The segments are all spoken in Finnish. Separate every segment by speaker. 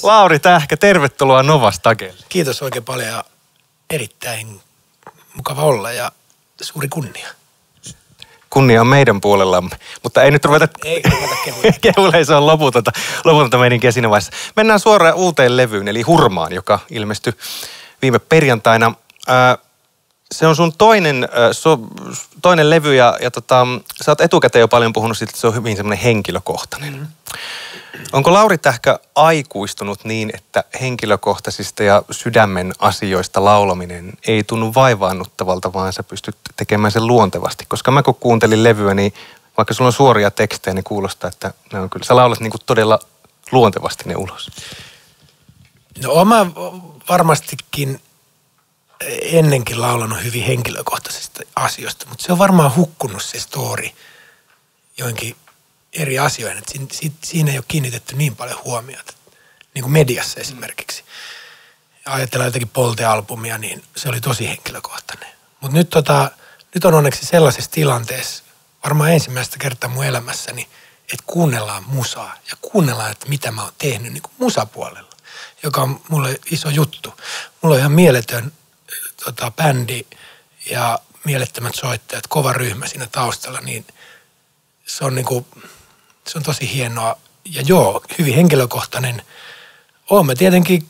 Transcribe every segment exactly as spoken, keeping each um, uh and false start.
Speaker 1: Lauri Tähkä, tervetuloa Nova Stagelle.
Speaker 2: Kiitos oikein paljon ja erittäin mukava olla ja suuri kunnia.
Speaker 1: Kunnia on meidän puolellamme, mutta ei nyt ruveta
Speaker 2: Ei ruveta kehuille.
Speaker 1: kehuille, se on loputonta, loputonta meininkiä siinä vaiheessa. Mennään suoraan uuteen levyyn, eli Hurmaan, joka ilmestyi viime perjantaina. Ää, se on sun toinen, ää, so, toinen levy ja, ja tota, sä oot etukäteen jo paljon puhunut siitä, että se on hyvin semmoinen henkilökohtainen. Mm-hmm. Onko Lauri Tähkä aikuistunut niin, että henkilökohtaisista ja sydämen asioista laulaminen ei tunnu vaivaannuttavalta, vaan sä pystyt tekemään sen luontevasti? Koska mä kun kuuntelin levyä, niin vaikka sulla on suoria tekstejä, niin kuulostaa, että ne on kyllä, sä laulat niin kuin todella luontevasti ne ulos.
Speaker 2: No oma varmastikin ennenkin laulanut hyvin henkilökohtaisista asioista, mutta se on varmaan hukkunut se story joinkin eri asioihin, että siinä, siinä ei ole kiinnitetty niin paljon huomiota, niin kuin mediassa esimerkiksi. Ja ajatellaan jotakin Polte-albumia, niin se oli tosi henkilökohtainen. Mutta nyt, tota, nyt on onneksi sellaisessa tilanteessa, varmaan ensimmäistä kertaa mun elämässäni, että kuunnellaan musaa ja kuunnellaan, että mitä mä oon tehnyt niin kuin musapuolella, joka on mulle iso juttu. Mulla on ihan mieletön tota, bändi ja mielettömät soittajat, kova ryhmä siinä taustalla, niin se on niinku, se on tosi hienoa. Ja joo, hyvin henkilökohtainen. Oon mä tietenkin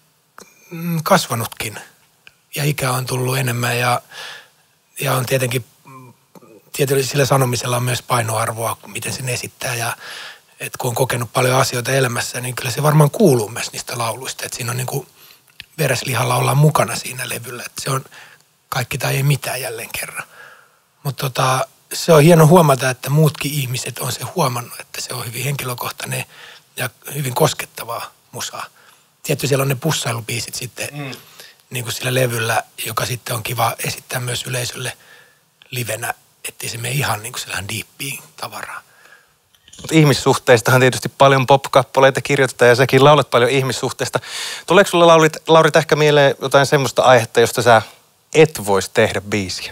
Speaker 2: kasvanutkin ja ikä on tullut enemmän ja, ja on tietenkin, tietysti sillä sanomisella on myös painoarvoa, miten sen esittää ja että kun on kokenut paljon asioita elämässä, niin kyllä se varmaan kuuluu myös niistä lauluista. Että siinä on niinku vereslihalla ollaan mukana siinä levyllä. Että se on kaikki tai ei mitään jälleen kerran. Mutta tota, se on hieno huomata, että muutkin ihmiset on se huomannut, että se on hyvin henkilökohtainen ja hyvin koskettavaa musaa. Tietysti siellä on ne pussailubiisit sitten mm. niin kuin sillä levyllä, joka sitten on kiva esittää myös yleisölle livenä, ettei se mene ihan niin kuin sellainen diippiin tavaraa.
Speaker 1: Mutta ihmissuhteistahan tietysti paljon pop-kappaleita kirjoitetaan ja säkin laulat paljon ihmissuhteista. Tuleeko sulle, Lauri, Lauri Tähkä, mieleen jotain semmoista aihetta, josta sä et voisi tehdä biisiä?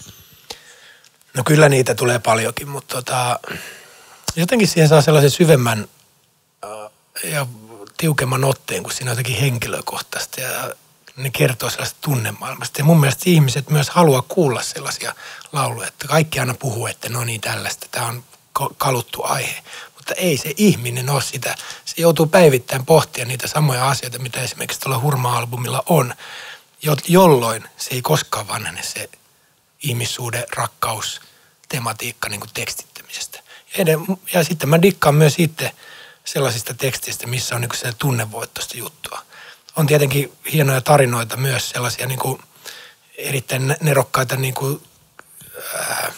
Speaker 2: No kyllä niitä tulee paljonkin, mutta tota, jotenkin siihen saa sellaisen syvemmän äh, ja tiukemman otteen, kun siinä on jotenkin henkilökohtaista ja ne kertoo sellaista tunnemaailmasta. Ja mun mielestä ihmiset myös haluaa kuulla sellaisia lauluja, että kaikki aina puhuu, että no niin tällaista, tämä on kaluttu aihe. Mutta ei se ihminen ole sitä. Se joutuu päivittäin pohtia niitä samoja asioita, mitä esimerkiksi tuolla Hurma-albumilla on, jolloin se ei koskaan vanhene se ihmissuhde, rakkaus, tematiikka niin kuin tekstittämisestä. Ja, ed- ja sitten mä dikkaan myös itse sellaisista teksteistä, missä on niin kuin se tunnevoittoista juttua. On tietenkin hienoja tarinoita myös, sellaisia niin kuin erittäin nerokkaita, niin kuin, ää,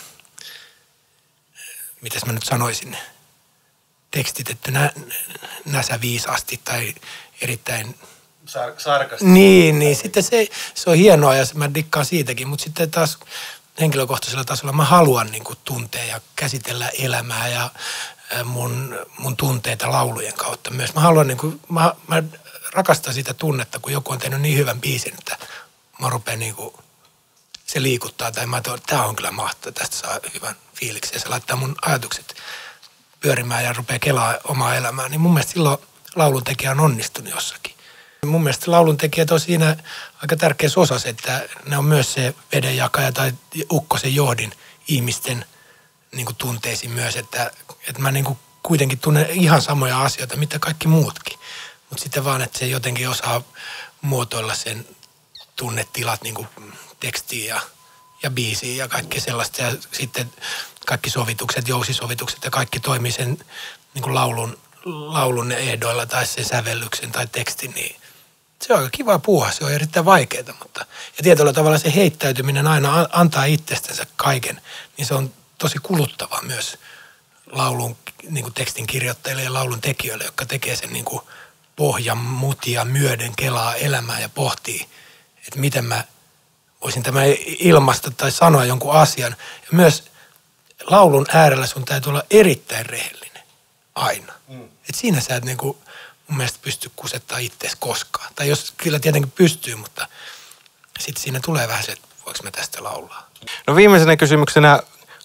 Speaker 2: mitäs mä nyt sanoisin, tekstitetty nä, näsäviisaasti tai erittäin
Speaker 1: Sar- sarkasti.
Speaker 2: Niin, niin sitten se, se on hienoa ja mä dikkaan siitäkin, mutta sitten taas henkilökohtaisella tasolla mä haluan niin kuin tuntea ja käsitellä elämää ja mun, mun tunteita laulujen kautta myös. Mä haluan niin kuin, mä, mä rakastan sitä tunnetta, kun joku on tehnyt niin hyvän biisin, että mä rupean niin kuin, se liikuttaa tai mä toivon, että tää on kyllä mahtavaa, tästä saa hyvän fiiliksen ja se laittaa mun ajatukset pyörimään ja rupeaa kelaa omaa elämää, niin mun mielestä silloin lauluntekijä on onnistunut jossakin. Mun mielestä lauluntekijät on siinä aika tärkeässä osassa, että ne on myös se vedenjakaja tai ukkosen johdin ihmisten niin kuin tunteisiin myös, että, että mä niin kuin kuitenkin tunnen ihan samoja asioita, mitä kaikki muutkin. Mutta sitten vaan, että se jotenkin osaa muotoilla sen tunnetilat niin kuin tekstiin ja, ja biisiin ja kaikki sellaista. Ja sitten kaikki sovitukset, jousisovitukset ja kaikki toimii sen niin kuin laulun, laulun ehdoilla tai sen sävellyksen tai tekstin, niin se on aika kiva puhua, se on erittäin vaikeaa, mutta ja tietyllä tavalla se heittäytyminen aina antaa itsestänsä kaiken, niin se on tosi kuluttavaa myös laulun niin kuin tekstin kirjoittajille ja laulun tekijöille, jotka tekee sen niin kuin pohjan mutia myöden kelaa elämää ja pohtii, että miten mä voisin tämän ilmaista tai sanoa jonkun asian. Ja myös laulun äärellä sun täytyy olla erittäin rehellinen aina. Mm. Et siinä sä et niin kuin mun mielestä pysty kusettaa itseäsi koskaan. Tai jos kyllä tietenkin pystyy, mutta sitten siinä tulee vähän se, että voiko mä tästä laulaa.
Speaker 1: No viimeisenä kysymyksenä,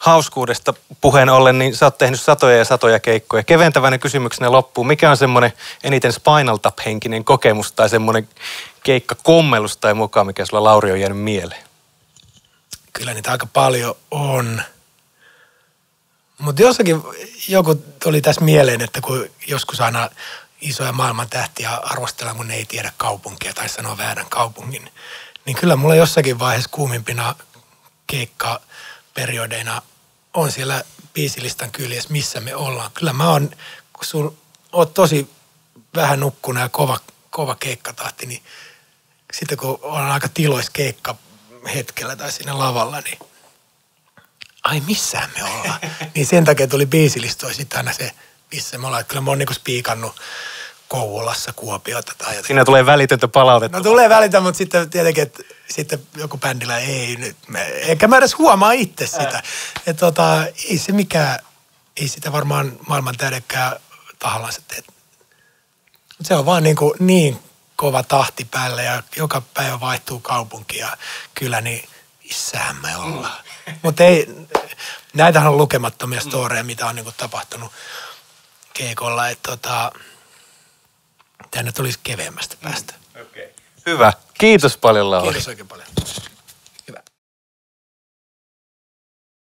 Speaker 1: hauskuudesta puheen ollen, niin sä oot tehnyt satoja ja satoja keikkoja. Keventävänä kysymyksenä loppuu. Mikä on semmoinen eniten Spinal Tap-henkinen kokemus tai semmoinen keikkakommellus tai mukaan, mikä sulla Lauri on jäänyt mieleen?
Speaker 2: Kyllä niitä aika paljon on. Mutta jossakin joku tuli tässä mieleen, että kun joskus aina isoja maailman tähtiä arvostellaan, kun ne ei tiedä kaupunkia tai sanoo väärän kaupungin, niin kyllä mulla jossakin vaiheessa kuumimpina keikkaperiodeina on siellä biisilistan kyljessä, missä me ollaan. Kyllä mä oon, kun sun oot tosi vähän nukkuna ja kova, kova keikkatahti, niin sitten kun on aika tilois keikka hetkellä tai siinä lavalla, niin ai missään me ollaan. Niin sen takia tuli biisilistoja sitten aina se, missä me ollaan. Kyllä mä oon niinku spiikannut Kouvolassa, Kuopiota tai jotain.
Speaker 1: Siinä tulee välitöntä palautetta.
Speaker 2: No tulee välitä, mutta sitten tietenkin, että sitten joku bändillä ei nyt, eikä mä edes huomaa itse sitä. Että tota, ei se mikään, ei sitä varmaan maailman täydekään tahallaan se teet. Mutta se on vaan niin, kuin niin kova tahti päällä ja joka päivä vaihtuu kaupunki ja kyllä niin missähän me ollaan. Mm. Mutta ei, näitähän on lukemattomia storeja, mitä on niin kuin tapahtunut keikolla, että tota, tänne tulisi keveämmästä päästä.
Speaker 1: Okay. Hyvä. Kiitos paljon, Lauri.
Speaker 2: Kiitos oikein paljon.